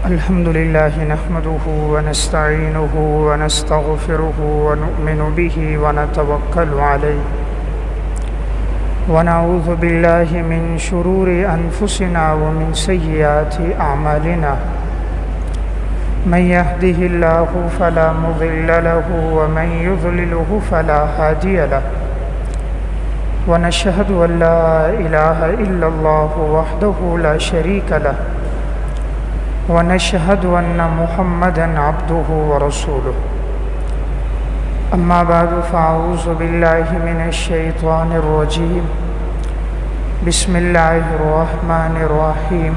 الحمد لله نحمده ونستعينه ونستغفره ونؤمن به ونتوكل عليه ونعوذ بالله من شرور أنفسنا ومن سيئات أعمالنا من يهده الله فلا مضل له ومن يضلله فلا هادي له ونشهد أن لا إله إلا الله وحده لا شريك له ونشهد أن محمدًا عبده ورسوله أما بعد فأعوذ بالله من الشيطان الرجيم بسم الله الرحمن الرحيم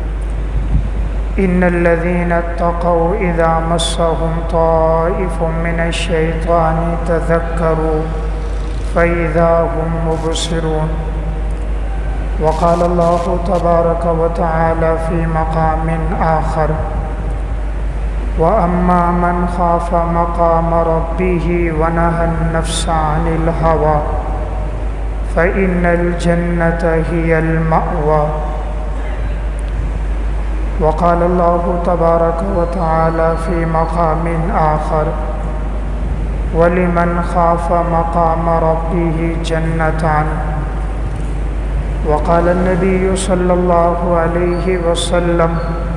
إن الذين اتقوا إذا مسهم طائف من الشيطان تذكروا فإذا هم مبصرون وقال الله تبارك وتعالى في مقام آخر وأما من خاف مقام ربه ونهى النفس عن الهوى فإن الجنة هي المأوى وقال الله تبارك وتعالى في مقام آخر ولمن خاف مقام ربه جنتان وقال النبي صلى الله عليه وسلم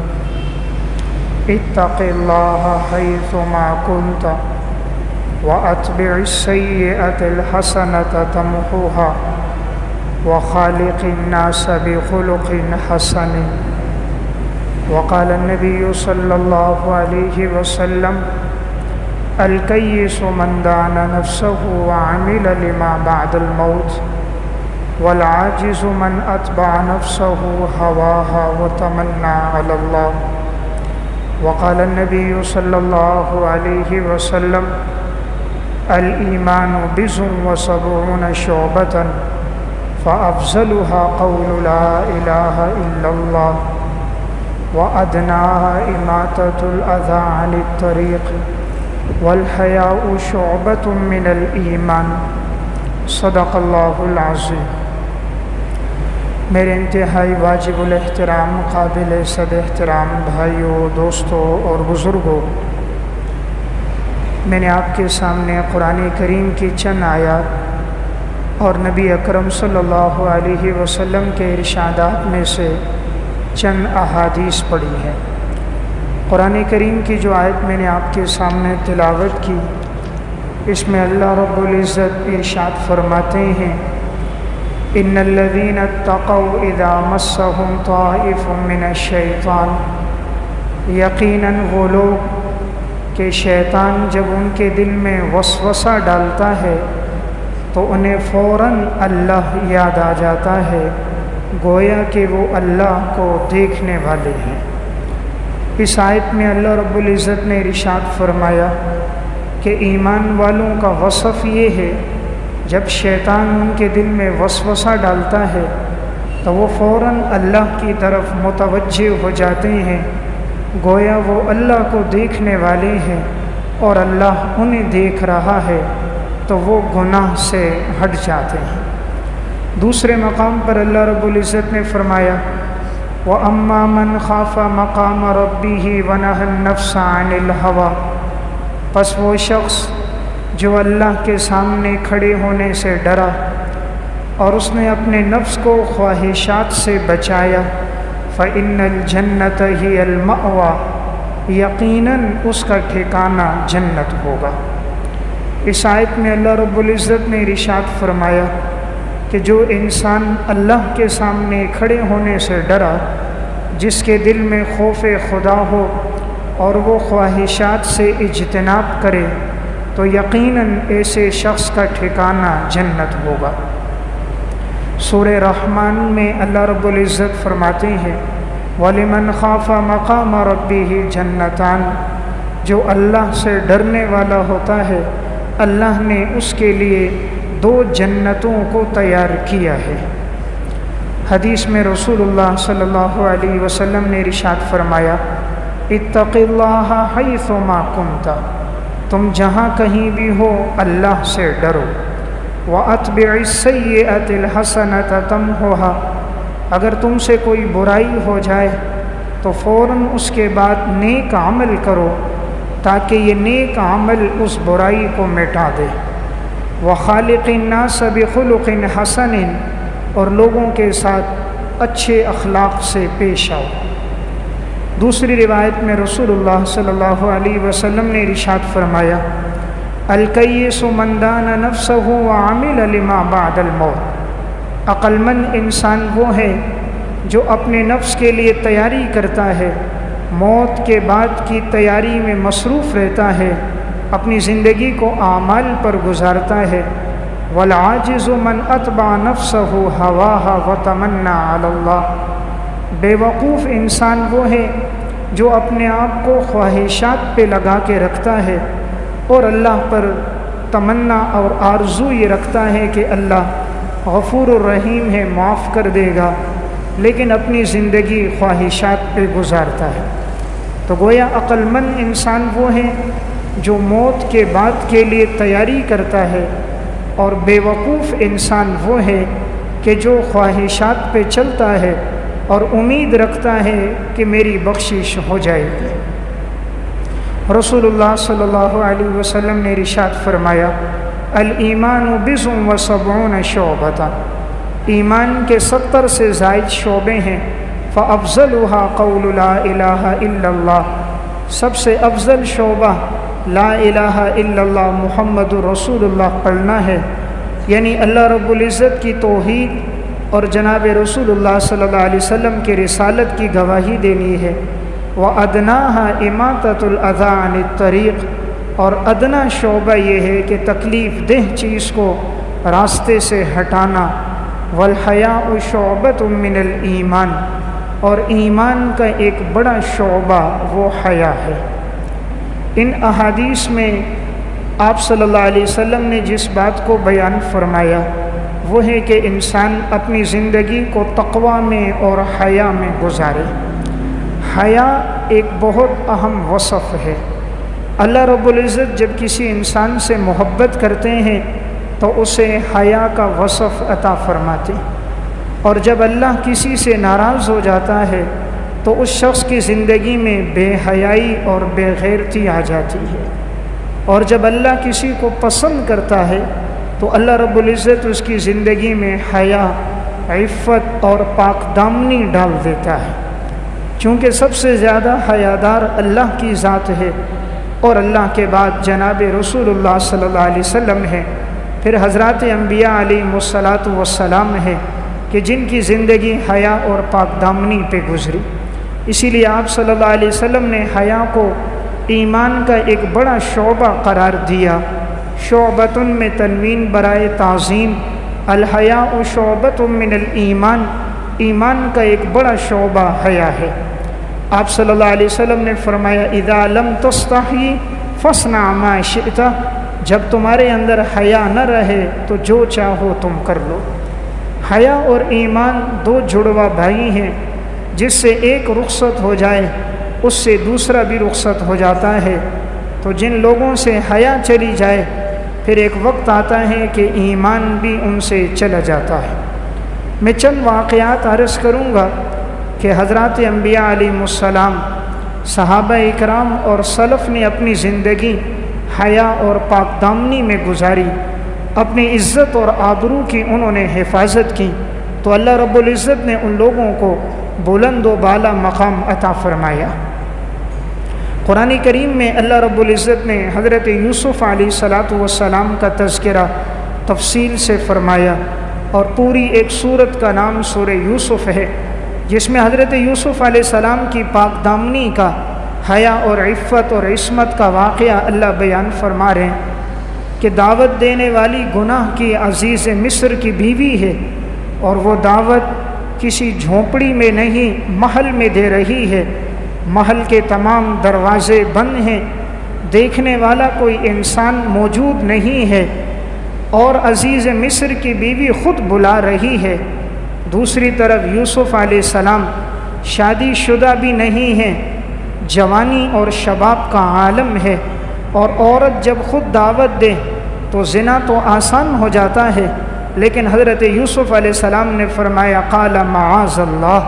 اتق الله حيثما كنت وأتبع السيئة الحسنة تمحوها وخالق الناس بخلق حسن وقال النبي صلى الله عليه وسلم الكيس من دان نفسه وعمل لما بعد الموت والعاجز من أتبع نفسه هواها وتمنى على الله وقال النبي صلى الله عليه وسلم الإيمان بضع وسبعون شعبة فأفضلها قول لا إله إلا الله وأدناها إماطة الأذى عن الطريق والحياء شعبة من الإيمان صدق اللہ العظیم۔ میرے انتہائی واجب الاحترام قابل صد احترام بھائیوں، دوستوں اور بزرگوں، میں نے آپ کے سامنے قرآن کریم کی چند آیات اور نبی اکرم صلی اللہ علیہ وسلم کے ارشادات میں سے چند احادیث پڑھی ہیں۔ قرآن کریم کی جو آیت میں نے آپ کے سامنے تلاوت کی، اس میں اللہ رب العزت ارشاد فرماتے ہیں ان الذین اتقوا اذا مسهم طائف من الشیطان، یقیناً وہ لوگ کہ شیطان جب ان کے دل میں وسوسہ ڈالتا ہے تو انہیں فوراً اللہ یاد آ جاتا ہے، گویا کہ وہ اللہ کو دیکھنے والے ہیں۔ اس آیت میں اللہ رب العزت نے ارشاد فرمایا کہ ایمان والوں کا وصف یہ ہے جب شیطان ان کے دل میں وسوسہ ڈالتا ہے تو وہ فوراً اللہ کی طرف متوجہ ہو جاتے ہیں، گویا وہ اللہ کو دیکھنے والے ہیں اور اللہ انہیں دیکھ رہا ہے تو وہ گناہ سے ہٹ جاتے ہیں۔ دوسرے مقام پر اللہ رب العزت نے فرمایا وَأَمَّا مَنْ خَافَ مَقَامَ رَبِّهِ وَنَهَى النَّفْسَ عَنِ الْهَوَى، پس وہ شخص جو اللہ کے سامنے کھڑے ہونے سے ڈرا اور اس نے اپنے نفس کو خواہشات سے بچایا، فَإِنَّ الْجَنَّةَ هِيَ الْمَأْوَى، یقیناً اس کا ٹھکانہ جنت ہوگا۔ اس آیت میں اللہ رب العزت نے ارشاد فرمایا کہ جو انسان اللہ کے سامنے کھڑے ہونے سے ڈرا، جس کے دل میں خوف خدا ہو اور وہ خواہشات سے اجتناب کرے، تو یقیناً ایسے شخص کا ٹھکانہ جنت ہوگا۔ سورہ رحمان میں اللہ رب العزت فرماتے ہیں وَلِمَنْ خَافَ مَقَامَ رَبِّهِ جَنَّتَانِ، جو اللہ سے ڈرنے والا ہوتا ہے اللہ نے اس کے لیے 2 جنتوں کو تیار کیا ہے۔ حدیث میں رسول اللہ صلی اللہ علیہ وسلم نے ارشاد فرمایا اتق اللہ حیثما کنت، تم جہاں کہیں بھی ہو اللہ سے ڈرو۔ وَأَتْبِعِ السَّيِّئَةَ الْحَسَنَةَ تَمْحُوهَا، اگر تم سے کوئی برائی ہو جائے تو فوراً اس کے بعد نیک عمل کرو تاکہ یہ نیک عمل اس برائی کو مٹا دے۔ وَخَالِقِ النَّاسَ بِخُلُقٍ حَسَنٍ، اور لوگوں کے ساتھ اچھے اخلاق سے پیش آؤ۔ دوسری روایت میں رسول اللہ صلی اللہ علیہ وسلم نے ارشاد فرمایا، الکیس من دان نفسہ وعمل لما بعد الموت، عقل مند انسان وہ ہے جو اپنے نفس کے لیے تیاری کرتا ہے، موت کے بعد کی تیاری میں مصروف رہتا ہے، اپنی زندگی کو اعمال پر گزارتا ہے۔ والعاجز من اتبع نفسہ ہواها وتمنى علی اللہ، بے وقوف انسان وہ ہے جو اپنے آپ کو خواہشات پہ لگا کے رکھتا ہے اور اللہ پر تمنا اور آرزو یہ رکھتا ہے کہ اللہ غفور الرحیم ہے، معاف کر دے گا، لیکن اپنی زندگی خواہشات پہ گزارتا ہے۔ تو گویا عقل مند انسان وہ ہے جو موت کے بعد کے لیے تیاری کرتا ہے، اور بے وقوف انسان وہ ہے کہ جو خواہشات پہ چلتا ہے اور امید رکھتا ہے کہ میری بخشش ہو جائے گی۔ رسول اللہ صلی اللہ علیہ وسلم نے ارشاد فرمایا، الایمان بضع وسبعون شعبۃ، ایمان کے 70 سے زائد شعبے ہیں، فافضلها قول لا الہ الا اللہ، سب سے افضل شعبہ لا الہ الا اللہ محمد رسول اللہ پڑھنا ہے، یعنی اللہ رب العزت کی توحید اور جناب رسول اللہ صلی اللہ علیہ وسلم کے رسالت کی گواہی دینی ہے۔ وَأَدْنَاهَا إِمَاطَةُ الْأَذَىٰ عَنِ الطَّرِيقِ، اور ادنا شعبہ یہ ہے کہ تکلیف دہ چیز کو راستے سے ہٹانا۔ وَالْحَيَاءُ شُعْبَةٌ مِّنَ الْإِيمَانِ، اور ایمان کا ایک بڑا شعبہ وہ حیا ہے۔ ان احادیث میں آپ صلی اللہ علیہ وسلم نے جس بات کو بیان فرمایا وہ ہے کہ انسان اپنی زندگی کو تقویٰ میں اور حیا میں گزارے۔ حیا ایک بہت اہم وصف ہے۔ اللہ رب العزت جب کسی انسان سے محبت کرتے ہیں تو اسے حیا کا وصف عطا فرماتے، اور جب اللہ کسی سے ناراض ہو جاتا ہے تو اس شخص کی زندگی میں بے حیائی اور بے غیرتی آ جاتی ہے، اور جب اللہ کسی کو پسند کرتا ہے تو اللہ رب العزت اس کی زندگی میں حیا، عفت اور پاک دامنی ڈال دیتا ہے، چونکہ سب سے زیادہ حیادار اللہ کی ذات ہے، اور اللہ کے بعد جناب رسول اللہ صلی اللہ علیہ وسلم ہے، پھر حضرات انبیاء علیہم الصلاۃ والسلام ہے کہ جن کی زندگی حیا اور پاک دامنی پہ گزری۔ اسی لیے آپ صلی اللہ علیہ وسلم نے حیا کو ایمان کا ایک بڑا شعبہ قرار دیا۔ شعبۃ میں تنوین برائے تعظیم، الحیاء شعبۃ من الایمان، ایمان کا ایک بڑا شعبہ حیا ہے۔ آپ صلی اللہ علیہ وسلم نے فرمایا، اذا لم تستحی فاصنع ما شئت، جب تمہارے اندر حیا نہ رہے تو جو چاہو تم کر لو۔ حیا اور ایمان دو جڑواں بھائی ہیں، جس سے ایک رخصت ہو جائے اس سے دوسرا بھی رخصت ہو جاتا ہے۔ تو جن لوگوں سے حیا چلی جائے پھر ایک وقت آتا ہے کہ ایمان بھی ان سے چلا جاتا ہے۔ میں چند واقعات عرض کروں گا کہ حضرات انبیاء علیہم السلام، صحابہ اکرام اور سلف نے اپنی زندگی حیا اور پاک دامنی میں گزاری، اپنی عزت اور آبرو کی انہوں نے حفاظت کی، تو اللہ رب العزت نے ان لوگوں کو بلند و بالا مقام عطا فرمایا۔ قرآن کریم میں اللہ رب العزت نے حضرت یوسف علیہ الصلاۃ والسلام کا تذکرہ تفصیل سے فرمایا، اور پوری ایک سورت کا نام سورہ یوسف ہے، جس میں حضرت یوسف علیہ السلام کی پاک دامنی کا، حیا اور عفت اور عصمت کا واقعہ اللہ بیان فرما رہے ہیں کہ دعوت دینے والی گناہ کی عزیز مصر کی بیوی ہے، اور وہ دعوت کسی جھونپڑی میں نہیں محل میں دے رہی ہے، محل کے تمام دروازے بند ہیں، دیکھنے والا کوئی انسان موجود نہیں ہے، اور عزیز مصر کی بیوی خود بلا رہی ہے۔ دوسری طرف یوسف علیہ السلام شادی شدہ بھی نہیں ہیں، جوانی اور شباب کا عالم ہے، اور عورت جب خود دعوت دے تو زنا تو آسان ہو جاتا ہے، لیکن حضرت یوسف علیہ السلام نے فرمایا، قال معاذ اللہ،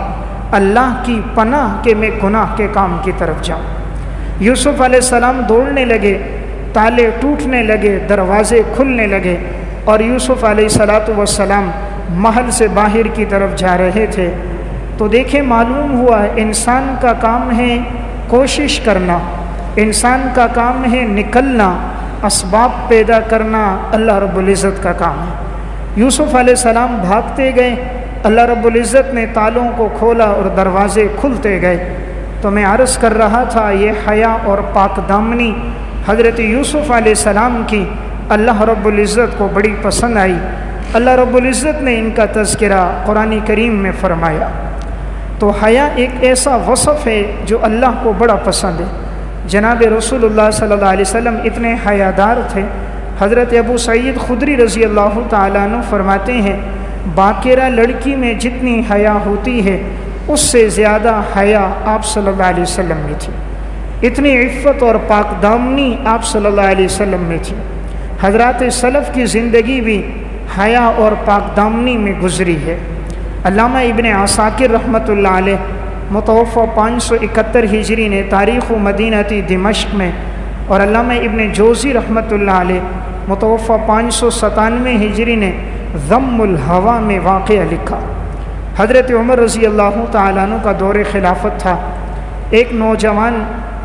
اللہ کی پناہ کہ میں گناہ کے کام کی طرف جاؤں۔ یوسف علیہ السلام دوڑنے لگے، تالے ٹوٹنے لگے، دروازے کھلنے لگے، اور یوسف علیہ السلام محل سے باہر کی طرف جا رہے تھے۔ تو دیکھیں معلوم ہوا انسان کا کام ہے کوشش کرنا، انسان کا کام ہے نکلنا، اسباب پیدا کرنا اللہ رب العزت کا کام ہے۔ یوسف علیہ السلام بھاگتے گئے، اللہ رب العزت نے تالوں کو کھولا اور دروازے کھلتے گئے۔ تو میں عرض کر رہا تھا یہ حیا اور پاک دامنی حضرت یوسف علیہ السلام کی اللہ رب العزت کو بڑی پسند آئی۔ اللہ رب العزت نے ان کا تذکرہ قرآن کریم میں فرمایا۔ تو حیا ایک ایسا وصف ہے جو اللہ کو بڑا پسند ہے۔ جناب رسول اللہ صلی اللہ علیہ وسلم اتنے حیادار تھے، حضرت ابو سعید خدری رضی اللہ تعالیٰ عنہ فرماتے ہیں باقرہ لڑکی میں جتنی حیا ہوتی ہے اس سے زیادہ حیا آپ صلی اللہ علیہ وسلم میں تھی، اتنی عفت اور پاک دامنی آپ صلی اللہ علیہ وسلم میں تھی۔ حضرات سلف کی زندگی بھی حیا اور پاک دامنی میں گزری ہے۔ علامہ ابن عساکر رحمۃ اللہ علیہ متوفہ 571 ہجری نے تاریخ مدینہ دمشق میں، اور علامہ ابن جوزی رحمۃ اللہ علیہ متوفہ 597 ہجری نے ذم الہوا میں واقعہ لکھا۔ حضرت عمر رضی اللہ تعالیٰ عنہ کا دور خلافت تھا، ایک نوجوان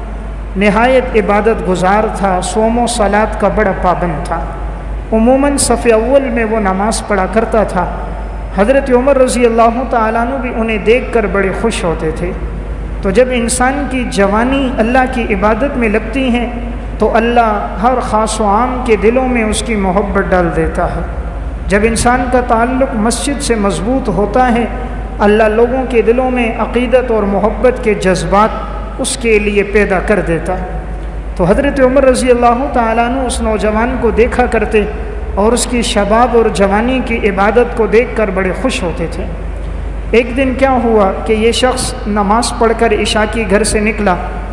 نہایت عبادت گزار تھا، صوم و صلات کا بڑا پابند تھا، عموماً صف اول میں وہ نماز پڑھا کرتا تھا۔ حضرت عمر رضی اللہ تعالیٰ عنہ بھی انہیں دیکھ کر بڑے خوش ہوتے تھے۔ تو جب انسان کی جوانی اللہ کی عبادت میں لگتی ہے تو اللہ ہر خاص و عام کے دلوں میں اس کی محبت ڈال دیتا ہے۔ جب انسان کا تعلق مسجد سے مضبوط ہوتا ہے اللہ لوگوں کے دلوں میں عقیدت اور محبت کے جذبات اس کے لیے پیدا کر دیتا ہے۔ تو حضرت عمر رضی اللہ تعالیٰ عنہ اس نوجوان کو دیکھا کرتے اور اس کی شباب اور جوانی کی عبادت کو دیکھ کر بڑے خوش ہوتے تھے۔ ایک دن کیا ہوا کہ یہ شخص نماز پڑھ کر عشاء کی گھر سے نکلا۔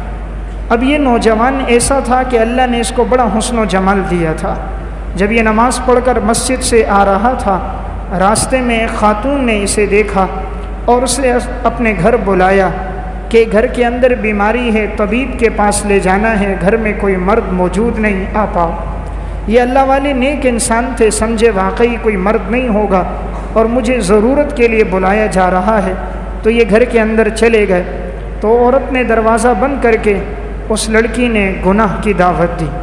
اب یہ نوجوان ایسا تھا کہ اللہ نے اس کو بڑا حسن و جمال دیا تھا۔ جب یہ نماز پڑھ کر مسجد سے آ رہا تھا، راستے میں ایک خاتون نے اسے دیکھا اور اسے اپنے گھر بلایا کہ گھر کے اندر بیماری ہے، طبیب کے پاس لے جانا ہے، گھر میں کوئی مرد موجود نہیں، آ پاؤ۔ یہ اللہ والے نیک انسان تھے، سمجھے واقعی کوئی مرد نہیں ہوگا اور مجھے ضرورت کے لیے بلایا جا رہا ہے، تو یہ گھر کے اندر چلے گئے۔ تو عورت نے دروازہ بند کر کے اس لڑکی نے گناہ کی دعوت دی۔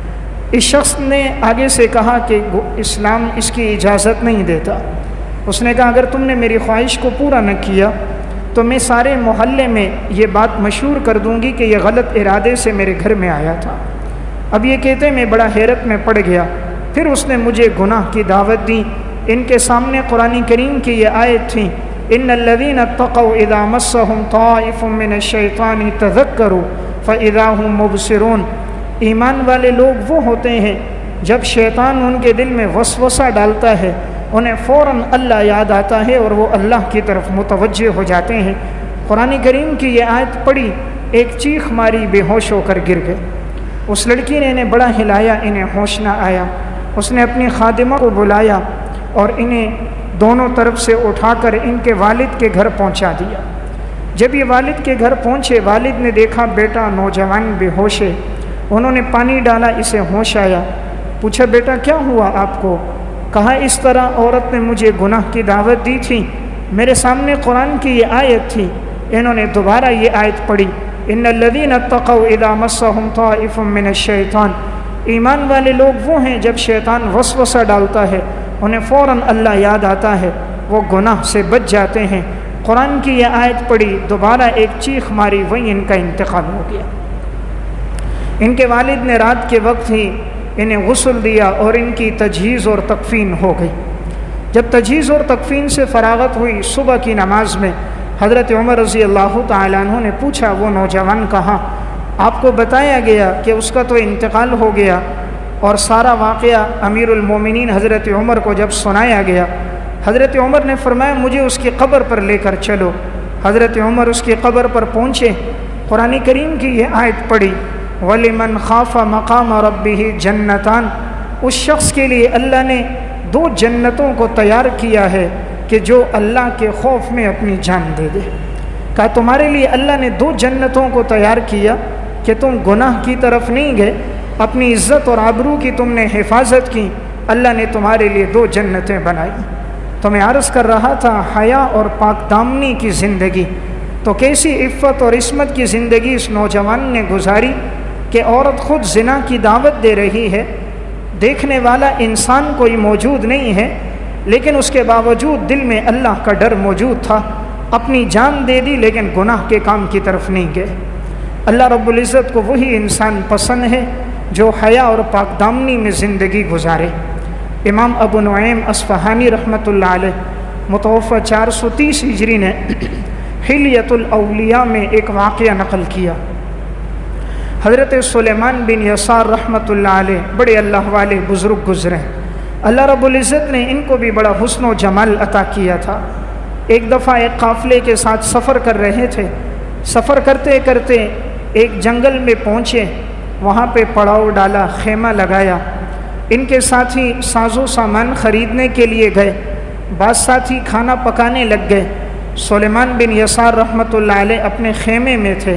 اس شخص نے آگے سے کہا کہ اسلام اس کی اجازت نہیں دیتا۔ اس نے کہا اگر تم نے میری خواہش کو پورا نہ کیا تو میں سارے محلے میں یہ بات مشہور کر دوں گی کہ یہ غلط ارادے سے میرے گھر میں آیا تھا۔ اب یہ کہتے میں بڑا حیرت میں پڑ گیا۔ پھر اس نے مجھے گناہ کی دعوت دی۔ ان کے سامنے قرآن کریم کی یہ آیت تھی ان الذین اتقوا اذا مسهم طائف من الشیطان تذکروا فاذا هم مبصرون۔ ایمان والے لوگ وہ ہوتے ہیں جب شیطان ان کے دل میں وسوسہ ڈالتا ہے انہیں فوراً اللہ یاد آتا ہے اور وہ اللہ کی طرف متوجہ ہو جاتے ہیں۔ قرآن کریم کی یہ آیت پڑھی، ایک چیخ ماری، بے ہوش ہو کر گر گئے۔ اس لڑکی نے انہیں بڑا ہلایا، انہیں ہوش نہ آیا۔ اس نے اپنی خادمہ کو بلایا اور انہیں دونوں طرف سے اٹھا کر ان کے والد کے گھر پہنچا دیا۔ جب یہ والد کے گھر پہنچے، والد نے دیکھا بیٹا نوجوان بے ہوش ہے۔ انہوں نے پانی ڈالا، اسے ہوش آیا۔ پوچھا بیٹا کیا ہوا آپ کو؟ کہا اس طرح عورت نے مجھے گناہ کی دعوت دی تھی، میرے سامنے قرآن کی یہ آیت تھی۔ انہوں نے دوبارہ یہ آیت پڑھی ان الذین اتقوا اذا مسهم طائف من الشیطان۔ ایمان والے لوگ وہ ہیں جب شیطان وسوسہ ڈالتا ہے انہیں فوراً اللہ یاد آتا ہے، وہ گناہ سے بچ جاتے ہیں۔ قرآن کی یہ آیت پڑھی، دوبارہ ایک چیخ ماری، وہیں ان کا انتقال ہو گیا۔ ان کے والد نے رات کے وقت ہی انہیں غسل دیا اور ان کی تجہیز اور تکفین ہو گئی۔ جب تجہیز اور تکفین سے فراغت ہوئی، صبح کی نماز میں حضرت عمر رضی اللہ تعالیٰ عنہ نے پوچھا وہ نوجوان کہاں؟ آپ کو بتایا گیا کہ اس کا تو انتقال ہو گیا، اور سارا واقعہ امیر المومنین حضرت عمر کو جب سنایا گیا، حضرت عمر نے فرمایا مجھے اس کی قبر پر لے کر چلو۔ حضرت عمر اس کی قبر پر پہنچے، قرآن کریم کی یہ آیت پڑھی وَلِمَنْ خَافَ مَقَامَ رَبِّهِ جَنَّتَانِ۔ اس شخص کے لیے اللہ نے 2 جنتوں کو تیار کیا ہے کہ جو اللہ کے خوف میں اپنی جان دے دے۔ کہا تمہارے لیے اللہ نے 2 جنتوں کو تیار کیا کہ تم گناہ کی طرف نہیں گئے، اپنی عزت اور آبرو کی تم نے حفاظت کی، اللہ نے تمہارے لیے 2 جنتیں بنائی۔ تو میں عرض کر رہا تھا حیا اور پاک دامنی کی زندگی، تو کیسی عفت اور عصمت کی زندگی اس نوجوان نے گزاری کہ عورت خود زنا کی دعوت دے رہی ہے، دیکھنے والا انسان کوئی موجود نہیں ہے، لیکن اس کے باوجود دل میں اللہ کا ڈر موجود تھا، اپنی جان دے دی لیکن گناہ کے کام کی طرف نہیں گئے۔ اللہ رب العزت کو وہی انسان پسند ہے جو حیا اور پاک دامنی میں زندگی گزارے۔ امام ابو نعیم اصفہانی رحمۃ اللہ علیہ متوفہ 430 ہجری نے حلیۃ الاولیاء میں ایک واقعہ نقل کیا۔ حضرت سلیمان بن یسار رحمۃ اللہ علیہ بڑے اللہ والے بزرگ گزرے، اللہ رب العزت نے ان کو بھی بڑا حسن و جمال عطا کیا تھا۔ ایک دفعہ ایک قافلے کے ساتھ سفر کر رہے تھے، سفر کرتے کرتے ایک جنگل میں پہنچے، وہاں پہ پڑاؤ ڈالا، خیمہ لگایا۔ ان کے ساتھی ساز و سامان خریدنے کے لیے گئے، بعض ساتھی کھانا پکانے لگ گئے۔ سلیمان بن یسار رحمۃ اللہ علیہ اپنے خیمے میں تھے،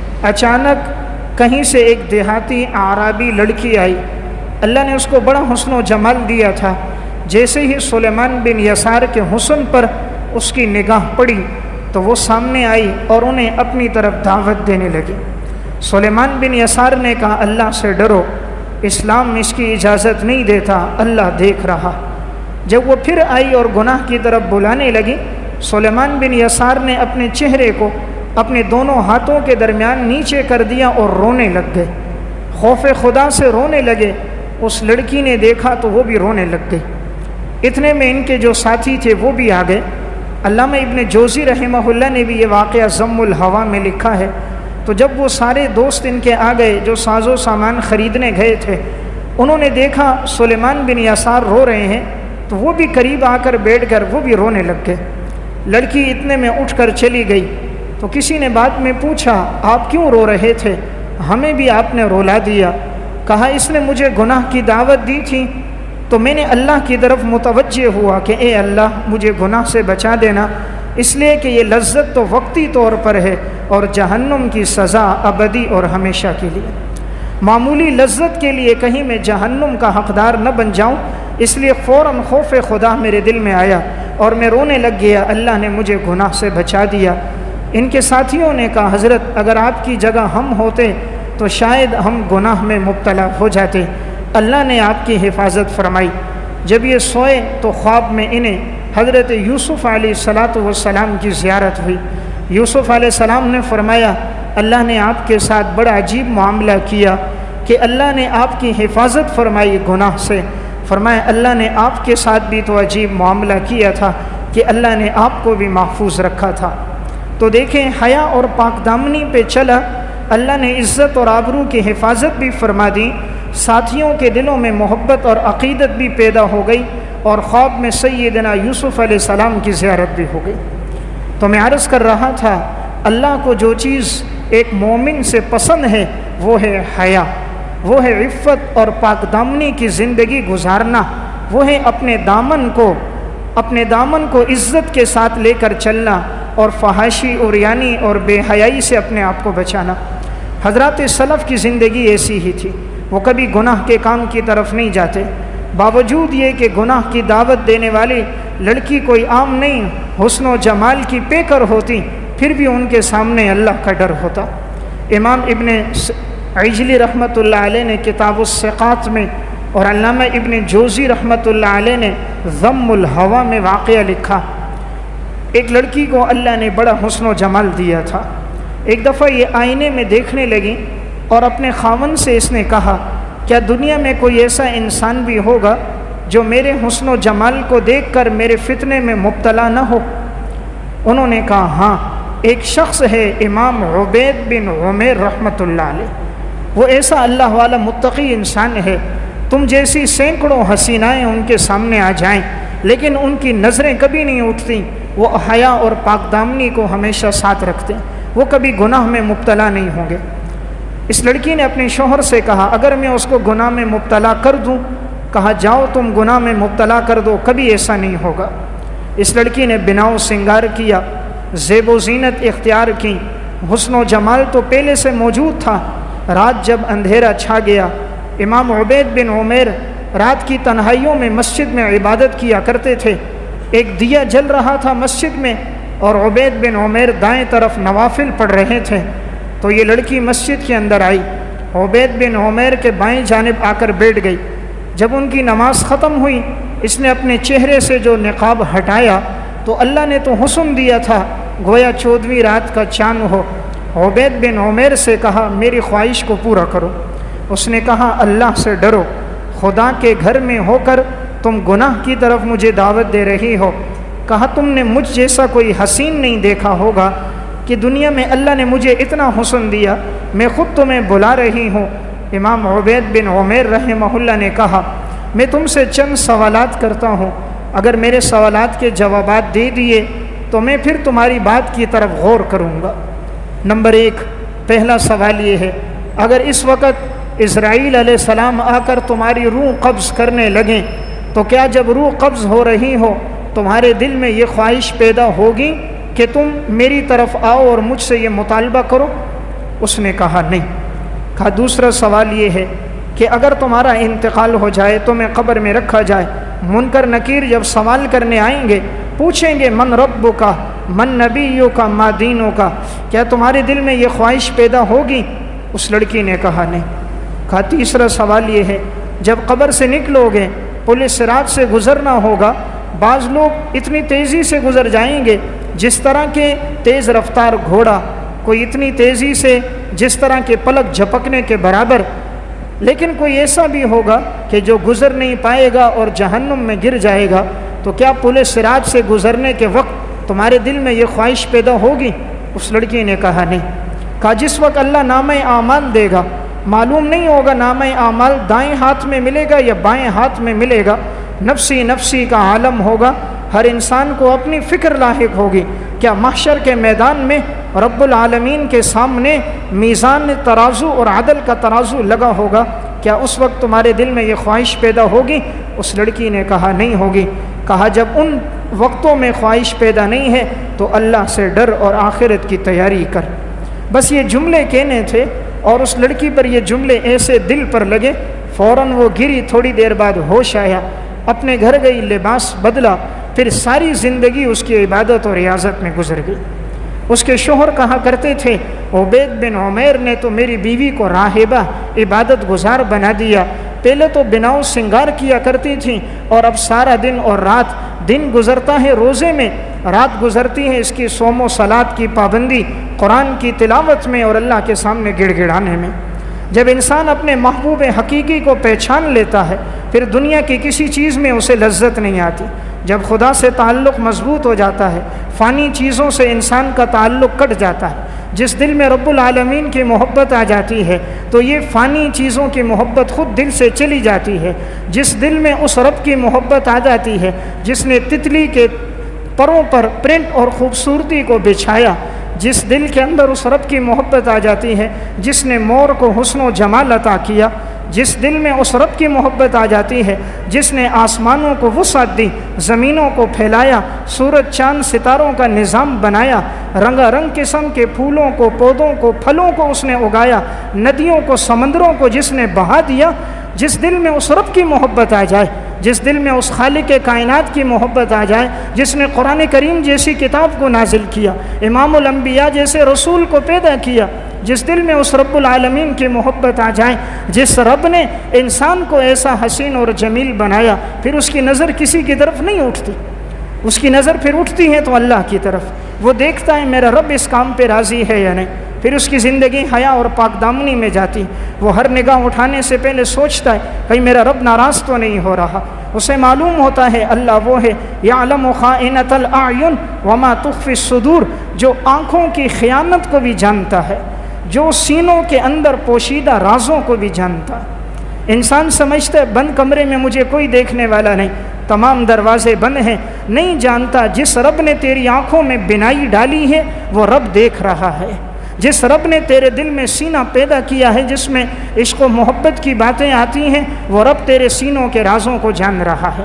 اچانک کہیں سے ایک دیہاتی اعرابی لڑکی آئی، اللہ نے اس کو بڑا حسن و جمال دیا تھا۔ جیسے ہی سلیمان بن یسار کے حسن پر اس کی نگاہ پڑی تو وہ سامنے آئی اور انہیں اپنی طرف دعوت دینے لگی۔ سلیمان بن یسار نے کہا اللہ سے ڈرو، اسلام اس کی اجازت نہیں دیتا، اللہ دیکھ رہا۔ جب وہ پھر آئی اور گناہ کی طرف بلانے لگی، سلیمان بن یسار نے اپنے چہرے کو اپنے دونوں ہاتھوں کے درمیان نیچے کر دیا اور رونے لگ گئے، خوف خدا سے رونے لگے۔ اس لڑکی نے دیکھا تو وہ بھی رونے لگ گئی۔ اتنے میں ان کے جو ساتھی تھے وہ بھی آ گئے۔ علامہ ابن جوزی رحمہ اللہ نے بھی یہ واقعہ ضم الہوا میں لکھا ہے۔ تو جب وہ سارے دوست ان کے آ گئے جو ساز و سامان خریدنے گئے تھے، انہوں نے دیکھا سلیمان بن یسار رو رہے ہیں تو وہ بھی قریب آ کر بیٹھ کر وہ بھی رونے لگ گئے۔ لڑکی اتنے میں اٹھ کر چلی گئی تو کسی نے بعد میں پوچھا آپ کیوں رو رہے تھے؟ ہمیں بھی آپ نے رولا دیا۔ کہا اس نے مجھے گناہ کی دعوت دی تھی تو میں نے اللہ کی طرف متوجہ ہوا کہ اے اللہ مجھے گناہ سے بچا دینا، اس لیے کہ یہ لذت تو وقتی طور پر ہے اور جہنم کی سزا ابدی اور ہمیشہ کے لیے۔ معمولی لذت کے لیے کہیں میں جہنم کا حقدار نہ بن جاؤں، اس لیے فوراً خوف خدا میرے دل میں آیا اور میں رونے لگ گیا، اللہ نے مجھے گناہ سے بچا دیا۔ ان کے ساتھیوں نے کہا حضرت اگر آپ کی جگہ ہم ہوتے تو شاید ہم گناہ میں مبتلا ہو جاتے، اللہ نے آپ کی حفاظت فرمائی۔ جب یہ سوئے تو خواب میں انہیں حضرت یوسف علیہ السلام کی زیارت ہوئی۔ یوسف علیہ السلام نے فرمایا اللہ نے آپ کے ساتھ بڑا عجیب معاملہ کیا کہ اللہ نے آپ کی حفاظت فرمائی گناہ سے۔ فرمایا اللہ نے آپ کے ساتھ بھی تو عجیب معاملہ کیا تھا کہ اللہ نے آپ کو بھی محفوظ رکھا تھا۔ تو دیکھیں حیا اور پاک دامنی پہ چلا، اللہ نے عزت اور آبرو کی حفاظت بھی فرما دی، ساتھیوں کے دلوں میں محبت اور عقیدت بھی پیدا ہو گئی، اور خواب میں سیدنا یوسف علیہ السلام کی زیارت بھی ہو گئی۔ تو میں عرض کر رہا تھا اللہ کو جو چیز ایک مومن سے پسند ہے وہ ہے حیا، وہ ہے عفت اور پاک دامنی کی زندگی گزارنا، وہ ہے اپنے دامن کو عزت کے ساتھ لے کر چلنا اور فحاشی عریانی اور بے حیائی سے اپنے آپ کو بچانا۔ حضرات سلف کی زندگی ایسی ہی تھی، وہ کبھی گناہ کے کام کی طرف نہیں جاتے، باوجود یہ کہ گناہ کی دعوت دینے والی لڑکی کوئی عام نہیں، حسن و جمال کی پیکر ہوتی، پھر بھی ان کے سامنے اللہ کا ڈر ہوتا۔ امام ابن عجلی رحمۃ اللہ علیہ نے کتاب الثقات میں اور علامہ ابن جوزی رحمۃ اللہ علیہ نے ضم الہوا میں واقعہ لکھا۔ ایک لڑکی کو اللہ نے بڑا حسن و جمال دیا تھا، ایک دفعہ یہ آئینے میں دیکھنے لگی اور اپنے خاوند سے اس نے کہا کیا دنیا میں کوئی ایسا انسان بھی ہوگا جو میرے حسن و جمال کو دیکھ کر میرے فتنے میں مبتلا نہ ہو؟ انہوں نے کہا ہاں، ایک شخص ہے امام عبید بن عمیر رحمۃ اللہ علیہ، وہ ایسا اللہ والا متقی انسان ہے، تم جیسی سینکڑوں حسینائیں ان کے سامنے آ جائیں لیکن ان کی نظریں کبھی نہیں اٹھتی، وہ حیا اور پاک دامنی کو ہمیشہ ساتھ رکھتے ہیں، وہ کبھی گناہ میں مبتلا نہیں ہوں گے۔ اس لڑکی نے اپنے شوہر سے کہا اگر میں اس کو گناہ میں مبتلا کر دوں؟ کہا جاؤ تم گناہ میں مبتلا کر دو، کبھی ایسا نہیں ہوگا۔ اس لڑکی نے بناؤ سنگار کیا، زیب و زینت اختیار کی، حسن و جمال تو پہلے سے موجود تھا۔ رات جب اندھیرا چھا گیا، امام عبید بن عمیر رات کی تنہائیوں میں مسجد میں عبادت کیا کرتے تھے۔ ایک دیا جل رہا تھا مسجد میں، اور عبید بن عمیر دائیں طرف نوافل پڑھ رہے تھے۔ تو یہ لڑکی مسجد کے اندر آئی، عبید بن عمیر کے بائیں جانب آ کر بیٹھ گئی۔ جب ان کی نماز ختم ہوئی، اس نے اپنے چہرے سے جو نقاب ہٹایا تو اللہ نے تو حسن دیا تھا گویا 14ویں رات کا چاند ہو۔ عبید بن عمیر سے کہا میری خواہش کو پورا کرو۔ اس نے کہا اللہ سے ڈرو، خدا کے گھر میں ہو کر تم گناہ کی طرف مجھے دعوت دے رہی ہو۔ کہا تم نے مجھ جیسا کوئی حسین نہیں دیکھا ہوگا کہ دنیا میں اللہ نے مجھے اتنا حسن دیا، میں خود تمہیں بلا رہی ہوں۔ امام عبید بن عمیر رحمہ اللہ نے کہا میں تم سے چند سوالات کرتا ہوں، اگر میرے سوالات کے جوابات دے دیے تو میں پھر تمہاری بات کی طرف غور کروں گا۔ نمبر 1، پہلا سوال یہ ہے، اگر اس وقت اسرائیل علیہ السلام آ کر تمہاری روح قبض کرنے لگیں تو کیا جب روح قبض ہو رہی ہو تمہارے دل میں یہ خواہش پیدا ہوگی کہ تم میری طرف آؤ اور مجھ سے یہ مطالبہ کرو؟ اس نے کہا نہیں۔ کہا دوسرا سوال یہ ہے کہ اگر تمہارا انتقال ہو جائے تو میں قبر میں رکھا جائے، منکر نکیر جب سوال کرنے آئیں گے پوچھیں گے من ربک کا، من نبیک کا، ما دینک کا، کیا تمہارے دل میں یہ خواہش پیدا ہوگی؟ اس لڑکی نے کہا نہیں۔ کہا تیسرا سوال یہ ہے جب قبر سے نکلو گے پولیس صراط سے گزرنا ہوگا، بعض لوگ اتنی تیزی سے گزر جائیں گے جس طرح کے تیز رفتار گھوڑا، کوئی اتنی تیزی سے جس طرح کے پلک جھپکنے کے برابر، لیکن کوئی ایسا بھی ہوگا کہ جو گزر نہیں پائے گا اور جہنم میں گر جائے گا، تو کیا پولیس صراط سے گزرنے کے وقت تمہارے دل میں یہ خواہش پیدا ہوگی؟ اس لڑکی نے کہا نہیں۔ کہا جس وقت اللہ نامہ اعمال دے گا معلوم نہیں ہوگا نامہ اعمال دائیں ہاتھ میں ملے گا یا بائیں ہاتھ میں ملے گا، نفسی نفسی کا عالم ہوگا، ہر انسان کو اپنی فکر لاحق ہوگی۔ کیا محشر کے میدان میں رب العالمین کے سامنے میزان ترازو اور عدل کا ترازو لگا ہوگا، کیا اس وقت تمہارے دل میں یہ خواہش پیدا ہوگی؟ اس لڑکی نے کہا نہیں ہوگی۔ کہا جب ان وقتوں میں خواہش پیدا نہیں ہے تو اللہ سے ڈر اور آخرت کی تیاری کر۔ بس یہ جملے کہنے تھے اور اس لڑکی پر یہ جملے ایسے دل پر لگے، فوراً وہ گری، تھوڑی دیر بعد ہوش آیا، اپنے گھر گئی، لباس بدلا، پھر ساری زندگی اس کی عبادت اور ریاضت میں گزر گئی۔ اس کے شوہر کہا کرتے تھے عبید بن عمیر نے تو میری بیوی کو راہبہ عبادت گزار بنا دیا، پہلے تو بناؤ سنگار کیا کرتی تھیں اور اب سارا دن اور رات، دن گزرتا ہے روزے میں، رات گزرتی ہے اس کی صوم و صلات کی پابندی، قرآن کی تلاوت میں اور اللہ کے سامنے گڑ گڑانے میں۔ جب انسان اپنے محبوب حقیقی کو پہچان لیتا ہے پھر دنیا کی کسی چیز میں اسے لذت نہیں آتی۔ جب خدا سے تعلق مضبوط ہو جاتا ہے فانی چیزوں سے انسان کا تعلق کٹ جاتا ہے، جس دل میں رب العالمین کی محبت آ جاتی ہے تو یہ فانی چیزوں کی محبت خود دل سے چلی جاتی ہے۔ جس دل میں اس رب کی محبت آ جاتی ہے جس نے تتلی کے پروں پر پرنٹ اور خوبصورتی کو بچھایا، جس دل کے اندر اس رب کی محبت آ جاتی ہے جس نے مور کو حسن و جمال عطا کیا، جس دل میں اس رب کی محبت آ جاتی ہے جس نے آسمانوں کو وسعت دی، زمینوں کو پھیلایا، سورج چاند ستاروں کا نظام بنایا، رنگا رنگ قسم کے پھولوں کو، پودوں کو، پھلوں کو اس نے اگایا، ندیوں کو، سمندروں کو جس نے بہا دیا، جس دل میں اس رب کی محبت آ جائے، جس دل میں اس خالق کائنات کی محبت آ جائے جس نے قرآن کریم جیسی کتاب کو نازل کیا، امام الانبیاء جیسے رسول کو پیدا کیا، جس دل میں اس رب العالمین کی محبت آ جائے، جس رب نے انسان کو ایسا حسین اور جمیل بنایا، پھر اس کی نظر کسی کی طرف نہیں اٹھتی، اس کی نظر پھر اٹھتی ہے تو اللہ کی طرف۔ وہ دیکھتا ہے میرا رب اس کام پہ راضی ہے یا نہیں، پھر اس کی زندگی حیا اور پاک دامنی میں جاتی۔ وہ ہر نگاہ اٹھانے سے پہلے سوچتا ہے کہیں میرا رب ناراض تو نہیں ہو رہا۔ اسے معلوم ہوتا ہے اللہ وہ ہے یعلم خائنۃ الاعین وما تخفی الصدور، جو آنکھوں کی خیانت کو بھی جانتا ہے، جو سینوں کے اندر پوشیدہ رازوں کو بھی جانتا ہے۔ انسان سمجھتا ہے بند کمرے میں مجھے کوئی دیکھنے والا نہیں، تمام دروازے بند ہیں، نہیں جانتا جس رب نے تیری آنکھوں میں بینائی ڈالی ہے وہ رب دیکھ رہا ہے، جس رب نے تیرے دل میں سینہ پیدا کیا ہے جس میں عشق و محبت کی باتیں آتی ہیں وہ رب تیرے سینوں کے رازوں کو جان رہا ہے۔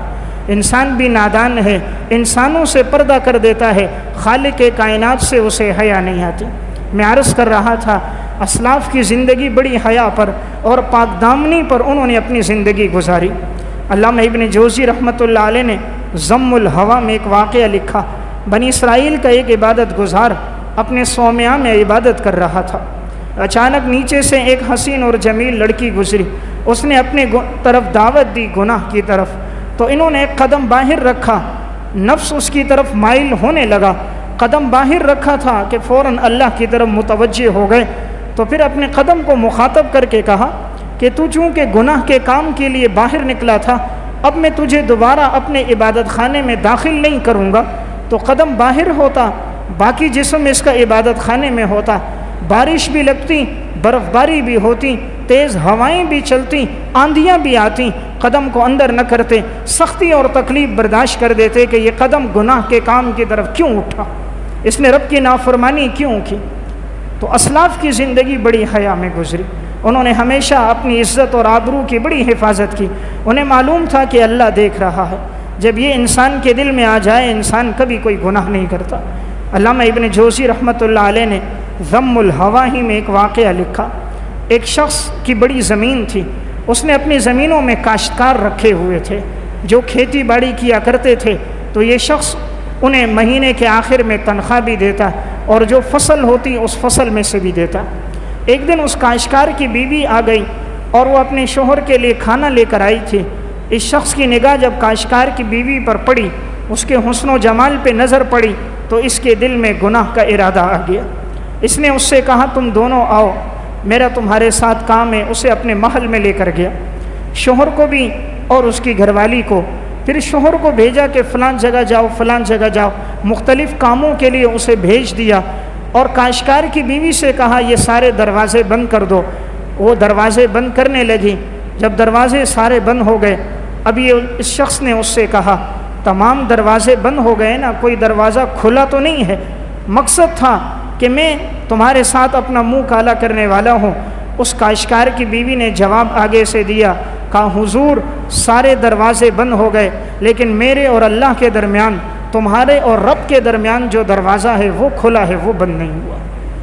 انسان بھی نادان ہے، انسانوں سے پردہ کر دیتا ہے، خالق کائنات سے اسے حیا نہیں آتی۔ میں عرض کر رہا تھا اسلاف کی زندگی بڑی حیا پر اور پاک دامنی پر انہوں نے اپنی زندگی گزاری۔ علامہ ابن جوزی رحمۃ اللہ علیہ نے ضم الہوا میں ایک واقعہ لکھا۔ بنی اسرائیل کا ایک عبادت گزار اپنے صومعہ میں عبادت کر رہا تھا، اچانک نیچے سے ایک حسین اور جمیل لڑکی گزری، اس نے اپنے طرف دعوت دی گناہ کی طرف، تو انہوں نے ایک قدم باہر رکھا، نفس اس کی طرف مائل ہونے لگا، قدم باہر رکھا تھا کہ فوراً اللہ کی طرف متوجہ ہو گئے، تو پھر اپنے قدم کو مخاطب کر کے کہا کہ تو چونکہ گناہ کے کام کے لیے باہر نکلا تھا، اب میں تجھے دوبارہ اپنے عبادت خانے میں داخل نہیں کروں گا۔ تو قدم باہر ہوتا، باقی جسم اس کا عبادت خانے میں ہوتا، بارش بھی لگتی، برف باری بھی ہوتی، تیز ہوائیں بھی چلتی، آندھیاں بھی آتی، قدم کو اندر نہ کرتے، سختی اور تکلیف برداشت کر دیتے کہ یہ قدم گناہ کے کام کی طرف کیوں اٹھا، اس نے رب کی نافرمانی کیوں کی۔ تو اسلاف کی زندگی بڑی حیا میں گزری، انہوں نے ہمیشہ اپنی عزت اور آبرو کی بڑی حفاظت کی، انہیں معلوم تھا کہ اللہ دیکھ رہا ہے، جب یہ انسان کے دل میں آ جائے انسان کبھی کوئی گناہ نہیں کرتا۔ علامہ ابن جوزی رحمۃ اللہ علیہ نے ضم الہوا ہی میں ایک واقعہ لکھا۔ ایک شخص کی بڑی زمین تھی، اس نے اپنی زمینوں میں کاشتکار رکھے ہوئے تھے جو کھیتی باڑی کیا کرتے تھے، تو یہ شخص انہیں مہینے کے آخر میں تنخواہ بھی دیتا اور جو فصل ہوتی اس فصل میں سے بھی دیتا۔ ایک دن اس کاشتکار کی بیوی آ گئی اور وہ اپنے شوہر کے لیے کھانا لے کر آئی تھی۔ اس شخص کی نگاہ جب کاشتکار کی بیوی پر پڑی، اس کے حسن و جمال پہ نظر پڑی، تو اس کے دل میں گناہ کا ارادہ آ گیا۔ اس نے اس سے کہا تم دونوں آؤ، میرا تمہارے ساتھ کام ہے۔ اسے اپنے محل میں لے کر گیا، شوہر کو بھی اور اس کی گھر والی کو۔ پھر شوہر کو بھیجا کہ فلاں جگہ جاؤ، فلاں جگہ جاؤ، مختلف کاموں کے لیے اسے بھیج دیا، اور کاشتکار کی بیوی سے کہا یہ سارے دروازے بند کر دو۔ وہ دروازے بند کرنے لگی، جب دروازے سارے بند ہو گئے، اب یہ اس شخص نے اس سے کہا تمام دروازے بند ہو گئے نا، کوئی دروازہ کھلا تو نہیں ہے؟ مقصد تھا کہ میں تمہارے ساتھ اپنا منہ کالا کرنے والا ہوں۔ اس کاشتکار کی بیوی نے جواب آگے سے دیا، کہا حضور سارے دروازے بند ہو گئے، لیکن میرے اور اللہ کے درمیان، تمہارے اور رب کے درمیان جو دروازہ ہے وہ کھلا ہے، وہ بند نہیں ہوا۔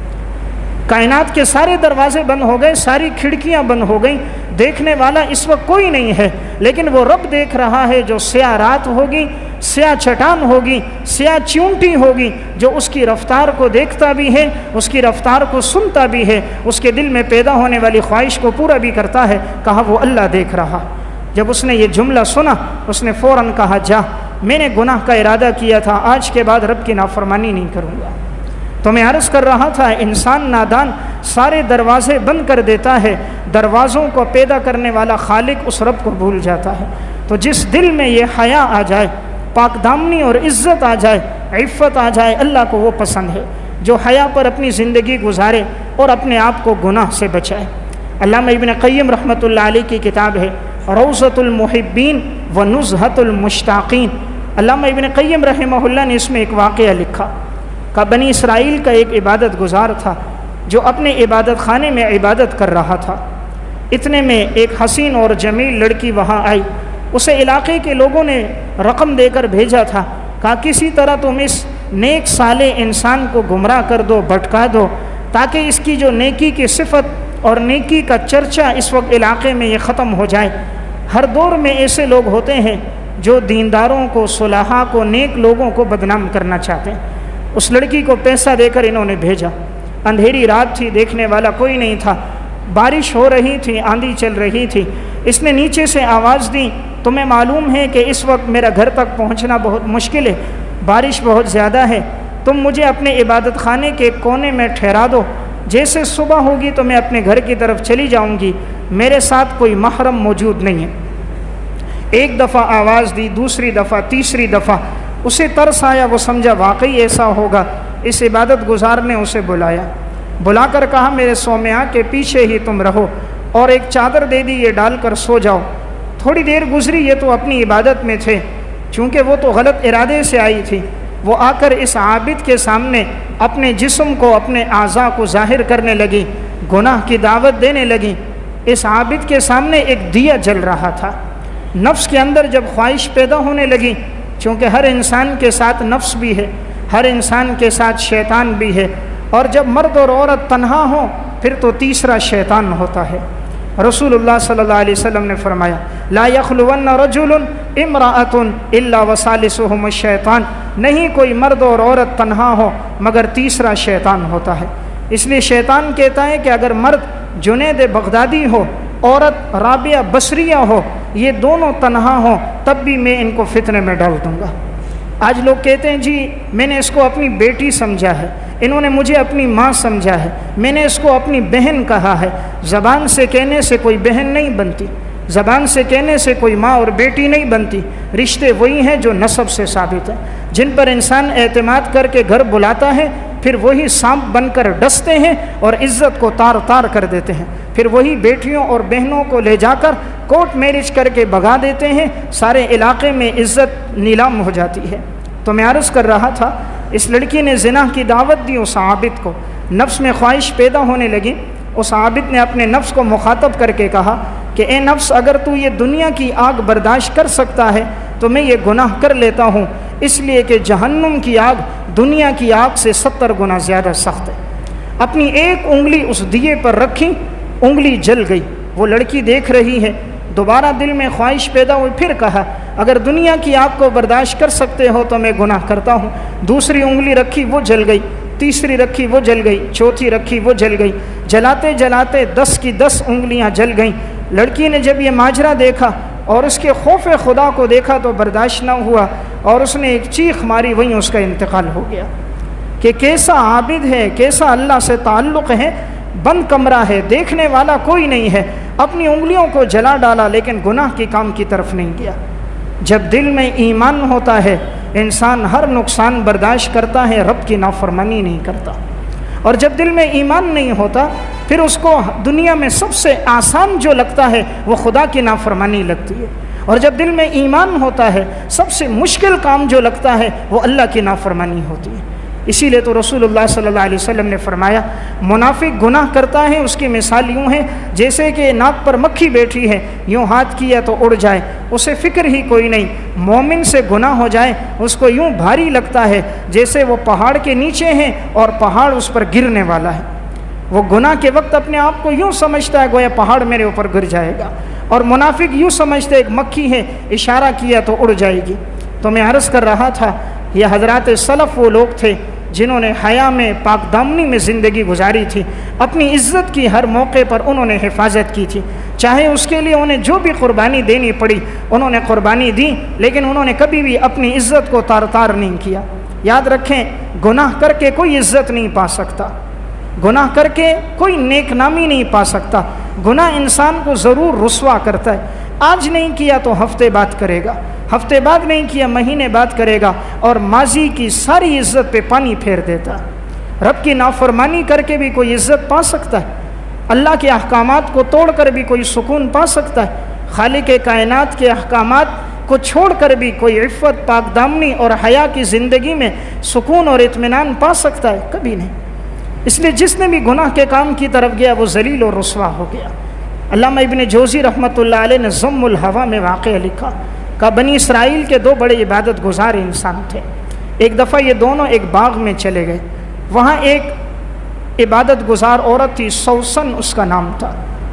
کائنات کے سارے دروازے بند ہو گئے، ساری کھڑکیاں بند ہو گئیں، دیکھنے والا اس وقت کوئی نہیں ہے، لیکن وہ رب دیکھ رہا ہے جو سیاہ رات ہوگی، سیاہ چٹان ہوگی، سیاہ چونٹی ہوگی، جو اس کی رفتار کو دیکھتا بھی ہے، اس کی رفتار کو سنتا بھی ہے، اس کے دل میں پیدا ہونے والی خواہش کو پورا بھی کرتا ہے۔ کہا وہ اللہ دیکھ رہا۔ جب اس نے یہ جملہ سنا، اس نے فوراً کہا جا، میں نے گناہ کا ارادہ کیا تھا، آج کے بعد رب کی نافرمانی نہیں کروں گا۔ تو میں عرض کر رہا تھا انسان نادان سارے دروازے بند کر دیتا ہے، دروازوں کو پیدا کرنے والا خالق اس رب کو بھول جاتا ہے۔ تو جس دل میں یہ حیا آ جائے، پاک دامنی اور عزت آ جائے، عفت آ جائے، اللہ کو وہ پسند ہے جو حیا پر اپنی زندگی گزارے اور اپنے آپ کو گناہ سے بچائے۔ علامہ ابن قیم رحمۃ اللہ علیہ کی کتاب ہے روضۃ المحبین و نزہۃ المشتاقین۔ علامہ ابن قیم رحمہ اللہ نے اس میں ایک واقعہ لکھا کہ بنی اسرائیل کا ایک عبادت گزار تھا جو اپنے عبادت خانے میں عبادت کر رہا تھا۔ اتنے میں ایک حسین اور جمیل لڑکی وہاں آئی، اسے علاقے کے لوگوں نے رقم دے کر بھیجا تھا، کہا کسی طرح تم اس نیک صالح انسان کو گمراہ کر دو، بھٹکا دو، تاکہ اس کی جو نیکی کی صفت اور نیکی کا چرچا اس وقت علاقے میں یہ ختم ہو جائے۔ ہر دور میں ایسے لوگ ہوتے ہیں جو دینداروں کو، صلحاء کو، نیک لوگوں کو بدنام کرنا چاہتے ہیں۔ اس لڑکی کو پیسہ دے کر انہوں نے بھیجا۔ اندھیری رات تھی، دیکھنے والا کوئی نہیں تھا، بارش ہو رہی تھی، آندھی چل رہی تھی۔ اس نے نیچے سے آواز دی، تمہیں معلوم ہے کہ اس وقت میرا گھر تک پہنچنا بہت مشکل ہے، بارش بہت زیادہ ہے، تم مجھے اپنے عبادت خانے کے کونے میں ٹھہرا دو، جیسے صبح ہوگی تو میں اپنے گھر کی طرف چلی جاؤں گی، میرے ساتھ کوئی محرم موجود نہیں ہے۔ ایک دفعہ آواز دی، دوسری دفعہ، تیسری دفعہ، اسے ترس آیا، وہ سمجھا واقعی ایسا ہوگا۔ اس عبادت گزار نے اسے بلا کر کہا میرے صومعہ کے پیچھے ہی تم رہو، اور ایک چادر دے دی، یہ ڈال کر سو جاؤ۔ تھوڑی دیر گزری، یہ تو اپنی عبادت میں تھے، چونکہ وہ تو غلط ارادے سے آئی تھی، وہ آ کر اس عابد کے سامنے اپنے جسم کو، اپنے اعضاء کو ظاہر کرنے لگی، گناہ کی دعوت دینے لگی۔ اس عابد کے سامنے ایک دیا جل رہا تھا، نفس کے اندر جب خواہش پیدا ہونے لگی، چونکہ ہر انسان کے ساتھ نفس بھی ہے، ہر انسان کے ساتھ شیطان بھی ہے، اور جب مرد اور عورت تنہا ہوں پھر تو تیسرا شیطان ہوتا ہے۔ رسول اللہ صلی اللہ علیہ وسلم نے فرمایا لا یخلون رجل امرأۃ الا وثالثہم الشیطان، نہیں کوئی مرد اور عورت تنہا ہو مگر تیسرا شیطان ہوتا ہے۔ اس لیے شیطان کہتا ہے کہ اگر مرد جنید بغدادی ہو، عورت رابعہ بصریہ ہو، یہ دونوں تنہا ہوں تب بھی میں ان کو فتنے میں ڈال دوں گا۔ آج لوگ کہتے ہیں جی میں نے اس کو اپنی بیٹی سمجھا ہے، انہوں نے مجھے اپنی ماں سمجھا ہے، میں نے اس کو اپنی بہن کہا ہے۔ زبان سے کہنے سے کوئی بہن نہیں بنتی، زبان سے کہنے سے کوئی ماں اور بیٹی نہیں بنتی۔ رشتے وہی ہیں جو نسب سے ثابت ہیں، جن پر انسان اعتماد کر کے گھر بلاتا ہے، پھر وہی سانپ بن کر ڈستے ہیں اور عزت کو تار تار کر دیتے ہیں، پھر وہی بیٹیوں اور بہنوں کو لے جا کر کورٹ میرج کر کے بھگا دیتے ہیں، سارے علاقے میں عزت نیلام ہو جاتی ہے۔ تو میں عرض کر رہا تھا، اس لڑکی نے زنا کی دعوت دی اس عابد کو، نفس میں خواہش پیدا ہونے لگی، اس عابد نے اپنے نفس کو مخاطب کر کے کہا کہ اے نفس، اگر تو یہ دنیا کی آگ برداشت کر سکتا ہے تو میں یہ گناہ کر لیتا ہوں، اس لیے کہ جہنم کی آگ دنیا کی آگ سے 70 گنا زیادہ سخت ہے۔ اپنی ایک انگلی اس دیے پر رکھی، انگلی جل گئی۔ وہ لڑکی دیکھ رہی ہے، دوبارہ دل میں خواہش پیدا ہوئی، پھر کہا اگر دنیا کی آگ کو برداشت کر سکتے ہو تو میں گناہ کرتا ہوں۔ دوسری انگلی رکھی، وہ جل گئی، تیسری رکھی، وہ جل گئی، چوتھی رکھی، وہ جل گئی، جلاتے جلاتے 10 کی 10 انگلیاں جل گئیں۔ لڑکی نے جب یہ ماجرا دیکھا اور اس کے خوف خدا کو دیکھا تو برداشت نہ ہوا اور اس نے ایک چیخ ماری، وہیں اس کا انتقال ہو گیا۔ کہ کیسا عابد ہے، کیسا اللہ سے تعلق ہے، بند کمرہ ہے، دیکھنے والا کوئی نہیں ہے، اپنی انگلیوں کو جلا ڈالا لیکن گناہ کے کام کی طرف نہیں گیا۔ جب دل میں ایمان ہوتا ہے انسان ہر نقصان برداشت کرتا ہے، رب کی نافرمانی نہیں کرتا، اور جب دل میں ایمان نہیں ہوتا پھر اس کو دنیا میں سب سے آسان جو لگتا ہے وہ خدا کی نافرمانی لگتی ہے، اور جب دل میں ایمان ہوتا ہے سب سے مشکل کام جو لگتا ہے وہ اللہ کی نافرمانی ہوتی ہے۔ اسی لیے تو رسول اللہ صلی اللہ علیہ وسلم نے فرمایا منافق گناہ کرتا ہے، اس کی مثال یوں ہے جیسے کہ ناک پر مکھی بیٹھی ہے، یوں ہاتھ کیا تو اڑ جائے، اسے فکر ہی کوئی نہیں۔ مومن سے گناہ ہو جائے اس کو یوں بھاری لگتا ہے جیسے وہ پہاڑ کے نیچے ہیں اور پہاڑ اس پر گرنے والا ہے۔ وہ گناہ کے وقت اپنے آپ کو یوں سمجھتا ہے گویا پہاڑ میرے اوپر گر جائے گا، اور منافق یوں سمجھتے ایک مکھی ہے، اشارہ کیا تو اڑ جائے گی۔ تو میں عرض کر رہا تھا یہ حضرات سلف وہ لوگ تھے جنہوں نے حیا میں، پاک دامنی میں زندگی گزاری تھی، اپنی عزت کی ہر موقع پر انہوں نے حفاظت کی تھی، چاہے اس کے لیے انہیں جو بھی قربانی دینی پڑی انہوں نے قربانی دی، لیکن انہوں نے کبھی بھی اپنی عزت کو تار تار نہیں کیا۔ یاد رکھیں گناہ کر کے کوئی عزت نہیں پا سکتا، گناہ کر کے کوئی نیک نامی نہیں پا سکتا، گناہ انسان کو ضرور رسوا کرتا ہے۔ آج نہیں کیا تو ہفتے بعد کرے گا، ہفتے بعد نہیں کیا مہینے بعد کرے گا، اور ماضی کی ساری عزت پہ پانی پھیر دیتا۔ رب کی نافرمانی کر کے بھی کوئی عزت پا سکتا ہے، اللہ کے احکامات کو توڑ کر بھی کوئی سکون پا سکتا ہے، خالق کائنات کے احکامات کو چھوڑ کر بھی کوئی عفت، پاک دامنی اور حیا کی زندگی میں سکون اور اطمینان پا سکتا ہے؟ کبھی نہیں۔ اس لیے جس نے بھی گناہ کے کام کی طرف گیا وہ ذلیل اور رسوا ہو گیا۔ علامہ ابن جوزی رحمۃ اللہ علیہ نے ضم الہوا میں واقعہ لکھا کہ بنی اسرائیل کے 2 بڑے عبادت گزار انسان تھے۔ ایک دفعہ یہ دونوں ایک باغ میں چلے گئے، وہاں ایک عبادت گزار عورت تھی، سوسن اس کا نام تھا،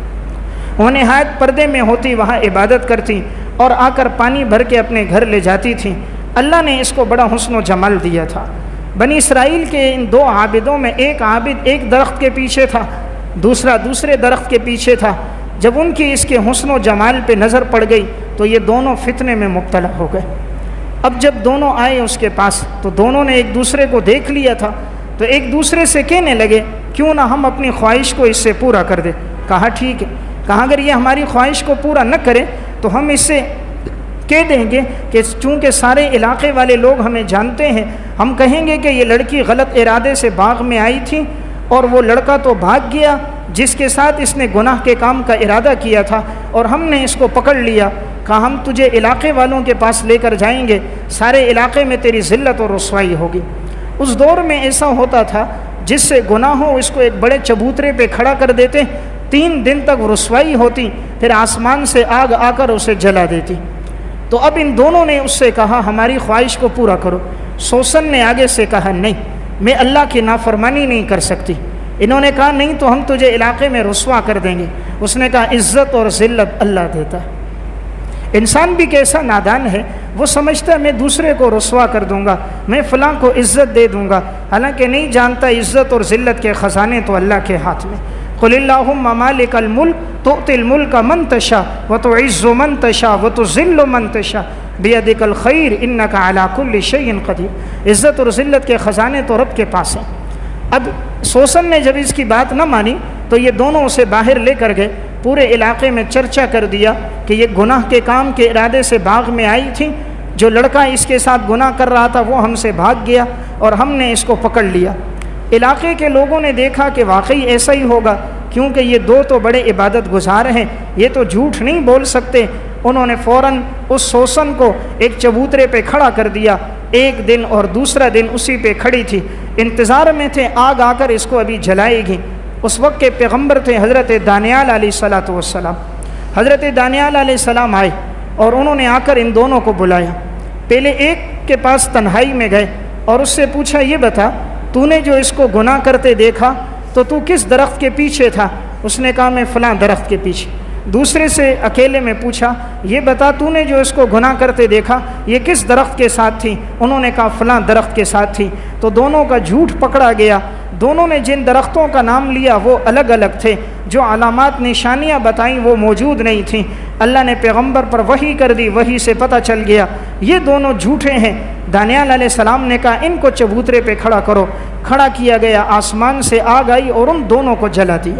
وہ نہایت پردے میں ہوتی، وہاں عبادت کرتی اور آ کر پانی بھر کے اپنے گھر لے جاتی تھی۔ اللہ نے اس کو بڑا حسن و جمال دیا تھا۔ بنی اسرائیل کے ان 2 عابدوں میں ایک عابد ایک درخت کے پیچھے تھا، دوسرا دوسرے درخت کے پیچھے تھا۔ جب ان کی اس کے حسن و جمال پہ نظر پڑ گئی تو یہ دونوں فتنے میں مبتلا ہو گئے۔ اب جب دونوں آئے اس کے پاس تو دونوں نے ایک دوسرے کو دیکھ لیا تھا، تو ایک دوسرے سے کہنے لگے کیوں نہ ہم اپنی خواہش کو اس سے پورا کر دیں۔ کہا ٹھیک ہے، کہا اگر یہ ہماری خواہش کو پورا نہ کرے تو ہم اس سے کہہ دیں گے کہ چونکہ سارے علاقے والے لوگ ہمیں جانتے ہیں، ہم کہیں گے کہ یہ لڑکی غلط ارادے سے باغ میں آئی تھی اور وہ لڑکا تو بھاگ گیا جس کے ساتھ اس نے گناہ کے کام کا ارادہ کیا تھا، اور ہم نے اس کو پکڑ لیا۔ کہا ہم تجھے علاقے والوں کے پاس لے کر جائیں گے، سارے علاقے میں تیری ذلت اور رسوائی ہوگی۔ اس دور میں ایسا ہوتا تھا جس سے گناہ ہو اس کو ایک بڑے چبوترے پہ کھڑا کر دیتے، 3 دن تک رسوائی ہوتی، پھر آسمان سے آگ آ کر اسے جلا دیتی۔ تو اب ان دونوں نے اس سے کہا ہماری خواہش کو پورا کرو. سوسن نے آگے سے کہا نہیں میں اللہ کی نافرمانی نہیں کر سکتی. انہوں نے کہا نہیں تو ہم تجھے علاقے میں رسوا کر دیں گے. اس نے کہا عزت اور ذلت اللہ دیتا ہے. انسان بھی کیسا نادان ہے، وہ سمجھتا ہے میں دوسرے کو رسوا کر دوں گا، میں فلاں کو عزت دے دوں گا، حالانکہ نہیں جانتا عزت اور ذلت کے خزانے تو اللہ کے ہاتھ میں. قل اللہم مالک الملک تؤتی الملک من تشاء وتعز من تشاء وتذل من تشاء بیدک الخیر انک علی کل شیء قدیر. عزت اور ذلت کے خزانے تو رب کے پاس ہیں. اب سوسن نے جب اس کی بات نہ مانی تو یہ دونوں اسے باہر لے کر گئے، پورے علاقے میں چرچا کر دیا کہ یہ گناہ کے کام کے ارادے سے باغ میں آئی تھی، جو لڑکا اس کے ساتھ گناہ کر رہا تھا وہ ہم سے بھاگ گیا اور ہم نے اس کو پکڑ لیا. علاقے کے لوگوں نے دیکھا کہ واقعی ایسا ہی ہوگا کیونکہ یہ دو تو بڑے عبادت گزار ہیں، یہ تو جھوٹ نہیں بول سکتے. انہوں نے فوراً اس سوسن کو ایک چبوترے پہ کھڑا کر دیا. ایک دن اور دوسرا دن اسی پہ کھڑی تھی، انتظار میں تھے آگ آ کر اس کو ابھی جلائے گی. اس وقت کے پیغمبر تھے حضرت دانیال علیہ السلام. حضرت دانیال علیہ السلام آئے اور انہوں نے آ کر ان دونوں کو بلایا. پہلے ایک کے پاس تنہائی میں گئے اور اس سے پوچھا یہ بتا تو نے جو اس کو گناہ کرتے دیکھا تو کس درخت کے پیچھے تھا؟ اس نے کہا میں فلاں درخت کے پیچھے. دوسرے سے اکیلے میں پوچھا یہ بتا تو نے جو اس کو گناہ کرتے دیکھا یہ کس درخت کے ساتھ تھی؟ انہوں نے کہا فلاں درخت کے ساتھ تھی. تو دونوں کا جھوٹ پکڑا گیا. دونوں نے جن درختوں کا نام لیا وہ الگ الگ تھے، جو علامات نشانیاں بتائیں وہ موجود نہیں تھیں. اللہ نے پیغمبر پر وحی کر دی، وحی سے پتہ چل گیا یہ دونوں جھوٹے ہیں. دانیال علیہ السلام نے کہا ان کو چبوترے پہ کھڑا کرو. کھڑا کیا گیا، آسمان سے آگ آئی اور ان دونوں کو جلا دیا.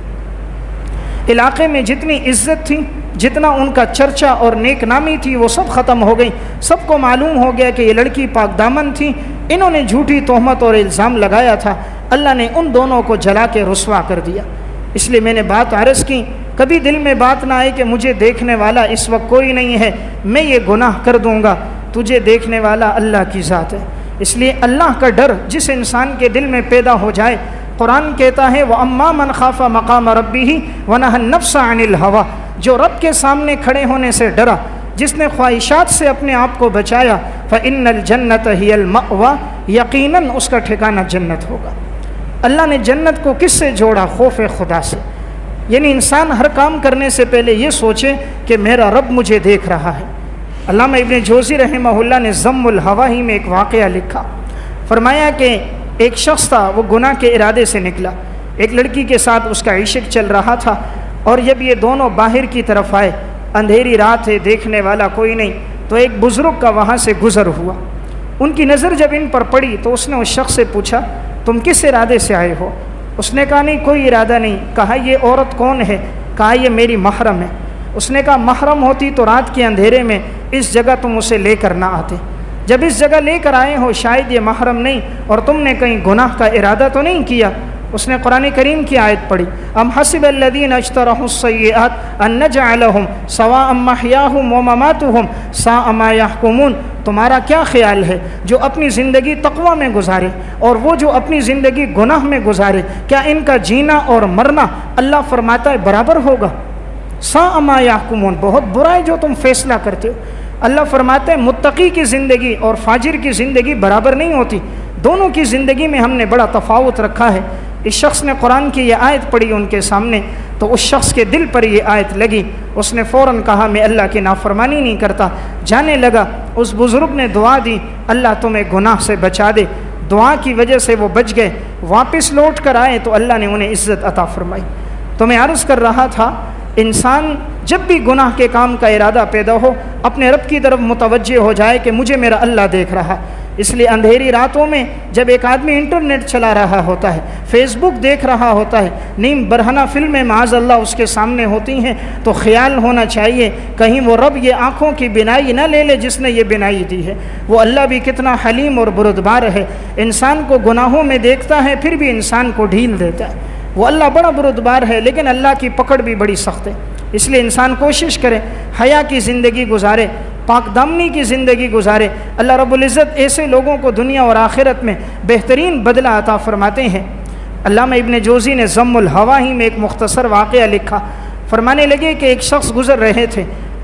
علاقے میں جتنی عزت تھی، جتنا ان کا چرچا اور نیک نامی تھی وہ سب ختم ہو گئی. سب کو معلوم ہو گیا کہ یہ لڑکی پاک دامن تھی، انہوں نے جھوٹی تہمت اور الزام لگایا تھا. اللہ نے ان دونوں کو جلا کے رسوا کر دیا. اس لیے میں نے بات عرض کی، کبھی دل میں بات نہ آئے کہ مجھے دیکھنے والا اس وقت کوئی نہیں ہے، میں یہ گناہ کر دوں گا. تجھے دیکھنے والا اللہ کی ذات ہے. اس لیے اللہ کا ڈر جس انسان کے دل میں پیدا ہو جائے، قرآن کہتا ہے وَأَمَّا مَنْ خَافَ مَقَامَ رَبِّهِ وَنَهَى النَّفْسَ عَنِ الْهَوَىٰ، جو رب کے سامنے کھڑے ہونے سے ڈرا، جس نے خواہشات سے اپنے آپ کو بچایا، فَإِنَّ الْجَنَّةَ هِيَ الْمَأْوَىٰ، یقیناً اس کا ٹھکانہ جنت ہوگا. اللہ نے جنت کو کس سے جوڑا؟ خوف خدا سے. یعنی انسان ہر کام کرنے سے پہلے یہ سوچے کہ میرا رب مجھے دیکھ رہا ہے. علامہ ابن جوزی رحمہ اللہ نے ضم الہوا ہی میں ایک واقعہ لکھا. فرمایا کہ ایک شخص تھا، وہ گناہ کے ارادے سے نکلا. ایک لڑکی کے ساتھ اس کا عشق چل رہا تھا اور جب یہ دونوں باہر کی طرف آئے، اندھیری رات ہے، دیکھنے والا کوئی نہیں، تو ایک بزرگ کا وہاں سے گزر ہوا. ان کی نظر جب ان پر پڑی تو اس نے اس شخص سے پوچھا تم کس ارادے سے آئے ہو؟ اس نے کہا نہیں کوئی ارادہ نہیں. کہا یہ عورت کون ہے؟ کہا یہ میری محرم ہے. اس نے کہا محرم ہوتی تو رات کے اندھیرے میں اس جگہ تم اسے لے کر نہ آتے. جب اس جگہ لے کر آئے ہو شاید یہ محرم نہیں اور تم نے کہیں گناہ کا ارادہ تو نہیں کیا. اس نے قرآن کریم کی آیت پڑھی ام حسب الذین اجترحوا السیئات ان نجعلہم سواء محیاہم ومماتہم ساء ما یحکمون. تمہارا کیا خیال ہے جو اپنی زندگی تقوی میں گزارے اور وہ جو اپنی زندگی گناہ میں گزارے، کیا ان کا جینا اور مرنا اللہ فرماتا ہے برابر ہوگا؟ ساء ما یحکمون، بہت برا ہے جو تم فیصلہ کرتے ہو. اللہ فرماتے ہیں متقی کی زندگی اور فاجر کی زندگی برابر نہیں ہوتی، دونوں کی زندگی میں ہم نے بڑا تفاوت رکھا ہے. اس شخص نے قرآن کی یہ آیت پڑھی ان کے سامنے تو اس شخص کے دل پر یہ آیت لگی. اس نے فوراً کہا میں اللہ کی نافرمانی نہیں کرتا. جانے لگا. اس بزرگ نے دعا دی اللہ تمہیں گناہ سے بچا دے. دعا کی وجہ سے وہ بچ گئے. واپس لوٹ کر آئے تو اللہ نے انہیں عزت عطا فرمائی. تو میں عرض کر رہا تھا انسان جب بھی گناہ کے کام کا ارادہ پیدا ہو اپنے رب کی طرف متوجہ ہو جائے کہ مجھے میرا اللہ دیکھ رہا. اس لیے اندھیری راتوں میں جب ایک آدمی انٹرنیٹ چلا رہا ہوتا ہے، فیس بک دیکھ رہا ہوتا ہے، نیم برہنہ فلمیں معاذ اللہ اس کے سامنے ہوتی ہیں، تو خیال ہونا چاہیے کہیں وہ رب یہ آنکھوں کی بینائی نہ لے لے جس نے یہ بینائی دی ہے. وہ اللہ بھی کتنا حلیم اور بردبار ہے، انسان کو گناہوں میں دیکھتا ہے پھر بھی انسان کو ڈھیل دیتا ہے. وہ اللہ بڑا بردبار ہے لیکن اللہ کی پکڑ بھی بڑی سخت ہے. اس لیے انسان کوشش کرے حیا کی زندگی گزارے، پاک دامنی کی زندگی گزارے. اللہ رب العزت ایسے لوگوں کو دنیا اور آخرت میں بہترین بدلہ عطا فرماتے ہیں. علامہ ابن جوزی نے ضم الہوا ہی میں ایک مختصر واقعہ لکھا. فرمانے لگے کہ ایک شخص گزر رہے تھے،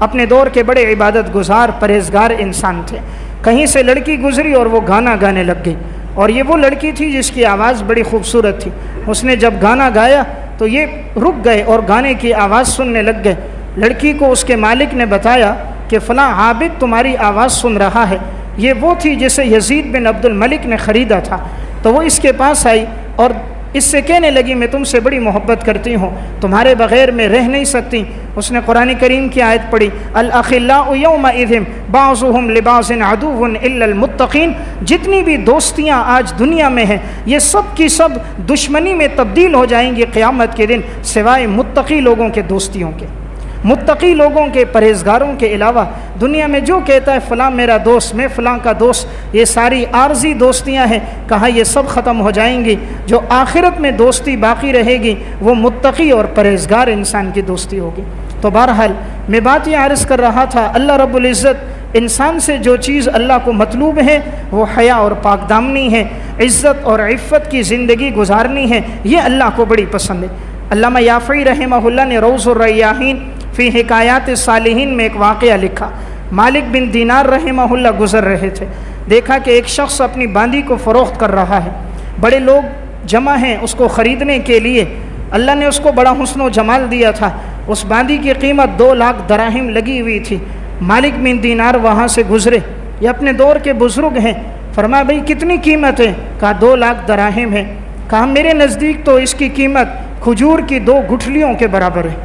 اپنے دور کے بڑے عبادت گزار پرہیزگار انسان تھے۔ کہیں سے لڑکی گزری اور وہ گانا گانے لگ گئی، اور یہ وہ لڑکی تھی جس کی آواز بڑی خوبصورت تھی۔ اس نے جب گانا گایا تو یہ رک گئے اور گانے کی آواز سننے لگ گئے۔ لڑکی کو اس کے مالک نے بتایا کہ فلاں عابد تمہاری آواز سن رہا ہے۔ یہ وہ تھی جسے یزید بن عبد الملک نے خریدا تھا۔ تو وہ اس کے پاس آئی اور اس سے کہنے لگی میں تم سے بڑی محبت کرتی ہوں، تمہارے بغیر میں رہ نہیں سکتی۔ اس نے قرآن کریم کی آیت پڑھی، الاخلاء یومئذ بعضهم لبعض عدو الا المتقین۔ جتنی بھی دوستیاں آج دنیا میں ہیں یہ سب کی سب دشمنی میں تبدیل ہو جائیں گی قیامت کے دن، سوائے متقی لوگوں کے دوستیوں کے۔ متقی لوگوں کے پرہیزگاروں کے علاوہ دنیا میں جو کہتا ہے فلاں میرا دوست، میں فلاں کا دوست، یہ ساری عارضی دوستیاں ہیں۔ کہا یہ سب ختم ہو جائیں گی، جو آخرت میں دوستی باقی رہے گی وہ متقی اور پرہیزگار انسان کی دوستی ہوگی۔ تو بہرحال میں بات یہ عرض کر رہا تھا، اللہ رب العزت انسان سے جو چیز اللہ کو مطلوب ہے وہ حیا اور پاک دامنی ہے، عزت اور عفت کی زندگی گزارنی ہے، یہ اللہ کو بڑی پسند ہے۔ علامہ یافعی رحمہ اللہ نے روض الریاحین فی حکایات الصالحین میں ایک واقعہ لکھا۔ مالک بن دینار رحمہ اللہ گزر رہے تھے، دیکھا کہ ایک شخص اپنی باندی کو فروخت کر رہا ہے، بڑے لوگ جمع ہیں اس کو خریدنے کے لیے۔ اللہ نے اس کو بڑا حسن و جمال دیا تھا، اس باندی کی قیمت 2 لاکھ دراہم لگی ہوئی تھی۔ مالک بن دینار وہاں سے گزرے، یہ اپنے دور کے بزرگ ہیں، فرمایا بھئی کتنی قیمت ہے؟ کہا 2 لاکھ دراہم ہے۔ کہا میرے نزدیک تو اس کی قیمت کھجور کی 2 گٹھلیوں کے برابر ہے۔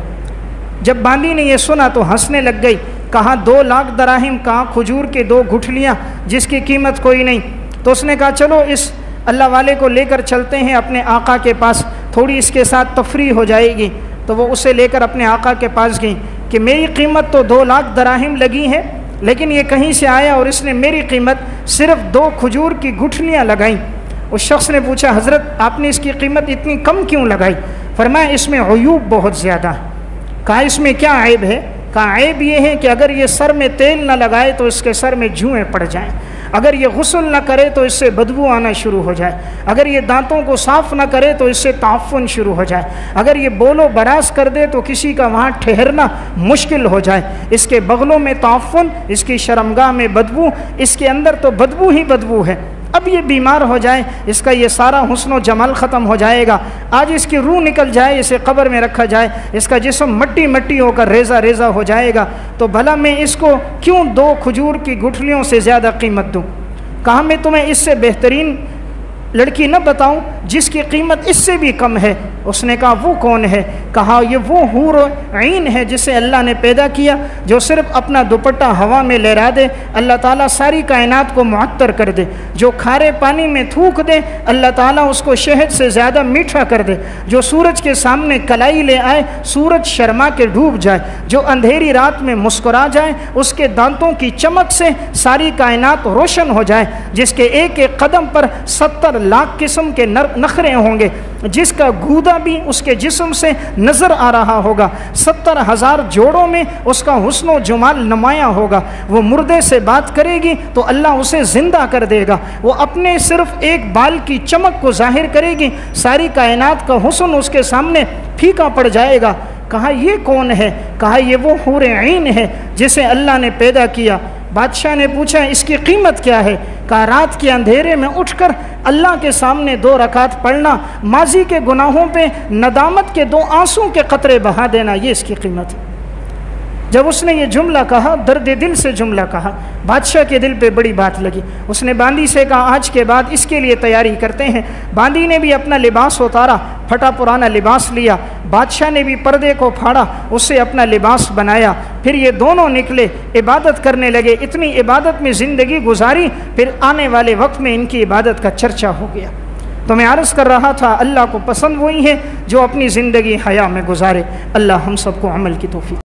جب باندی نے یہ سنا تو ہنسنے لگ گئی، کہا 2 لاکھ دراہم، کہا کھجور کے 2 گٹھلیاں جس کی قیمت کوئی نہیں۔ تو اس نے کہا چلو اس اللہ والے کو لے کر چلتے ہیں اپنے آقا کے پاس، تھوڑی اس کے ساتھ تفریح ہو جائے گی۔ تو وہ اسے لے کر اپنے آقا کے پاس گئی کہ میری قیمت تو 2 لاکھ دراہم لگی ہے، لیکن یہ کہیں سے آیا اور اس نے میری قیمت صرف 2 کھجور کی گٹھلیاں لگائیں۔ اس شخص نے پوچھا حضرت آپ نے اس کی قیمت اتنی کم کیوں لگائی؟ فرمایا اس میں عیوب بہت زیادہ ہے۔ کہا اس میں کیا عیب ہے؟ کہا عیب یہ ہے کہ اگر یہ سر میں تیل نہ لگائے تو اس کے سر میں جوئیں پڑ جائیں، اگر یہ غسل نہ کرے تو اس سے بدبو آنا شروع ہو جائے، اگر یہ دانتوں کو صاف نہ کرے تو اس سے تعفن شروع ہو جائے، اگر یہ بول و براز کر دے تو کسی کا وہاں ٹھہرنا مشکل ہو جائے، اس کے بغلوں میں تعفن، اس کی شرمگاہ میں بدبو، اس کے اندر تو بدبو ہی بدبو ہے۔ اب یہ بیمار ہو جائے، اس کا یہ سارا حسن و جمال ختم ہو جائے گا، آج اس کی روح نکل جائے، اسے قبر میں رکھا جائے، اس کا جسم مٹی مٹی ہو کر ریزہ ریزہ ہو جائے گا، تو بھلا میں اس کو کیوں 2 کھجور کی گٹھلیوں سے زیادہ قیمت دوں؟ کہا میں تمہیں اس سے بہترین لڑکی نہ بتاؤں جس کی قیمت اس سے بھی کم ہے؟ اس نے کہا وہ کون ہے؟ کہا یہ وہ حور عین ہے جسے اللہ نے پیدا کیا، جو صرف اپنا دوپٹہ ہوا میں لہرا دے اللہ تعالیٰ ساری کائنات کو معطر کر دے، جو کھارے پانی میں تھوک دے اللہ تعالیٰ اس کو شہد سے زیادہ میٹھا کر دے، جو سورج کے سامنے کلائی لے آئے سورج شرما کے ڈوب جائے، جو اندھیری رات میں مسکرا جائے اس کے دانتوں کی چمک سے ساری کائنات روشن ہو جائے، جس کے ایک ایک قدم پر 70 لاکھ قسم کے نخرے ہوں گے، جس کا گودا بھی اس کے جسم سے نظر آ رہا ہوگا، 70,000 جوڑوں میں اس کا حسن و جمال نمایاں ہوگا، وہ مردے سے بات کرے گی تو اللہ اسے زندہ کر دے گا، وہ اپنے صرف ایک بال کی چمک کو ظاہر کرے گی، ساری کائنات کا حسن اس کے سامنے پھیکا پڑ جائے گا۔ کہا یہ کون ہے؟ کہا یہ وہ حور عین ہے جسے اللہ نے پیدا کیا۔ بادشاہ نے پوچھا اس کی قیمت کیا ہے؟ کہا رات کے اندھیرے میں اٹھ کر اللہ کے سامنے 2 رکعت پڑھنا، ماضی کے گناہوں پہ ندامت کے 2 آنسوں کے قطرے بہا دینا، یہ اس کی قیمت ہے۔ جب اس نے یہ جملہ کہا، درد دل سے جملہ کہا، بادشاہ کے دل پہ بڑی بات لگی۔ اس نے باندی سے کہا آج کے بعد اس کے لیے تیاری کرتے ہیں۔ باندی نے بھی اپنا لباس اتارا، پھٹا پرانا لباس لیا، بادشاہ نے بھی پردے کو پھاڑا، اس سے اپنا لباس بنایا، پھر یہ دونوں نکلے، عبادت کرنے لگے، اتنی عبادت میں زندگی گزاری، پھر آنے والے وقت میں ان کی عبادت کا چرچا ہو گیا۔ تو میں عرض کر رہا تھا اللہ کو پسند وہی ہے جو اپنی زندگی حیا میں گزارے۔ اللہ ہم سب کو عمل کی توفیق